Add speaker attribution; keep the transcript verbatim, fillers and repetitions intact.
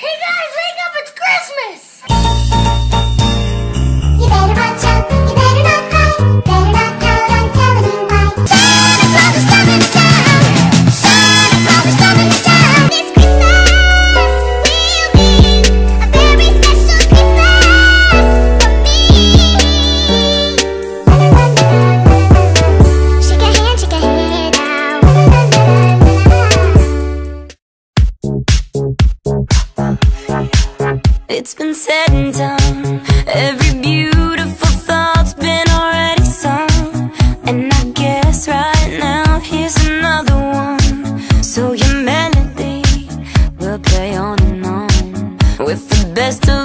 Speaker 1: Hey guys, wake up, it's Christmas!
Speaker 2: You better watch out, you better not cry, better not pout, I'm telling you why. Santa Claus is coming to town, Santa Claus is coming to town. This Christmas will be a very special Christmas for me. Shake a hand, shake a hand now.
Speaker 3: It's been said and done, every beautiful thought's been already sung. And I guess right now here's another one. So your melody will play on and on with the best of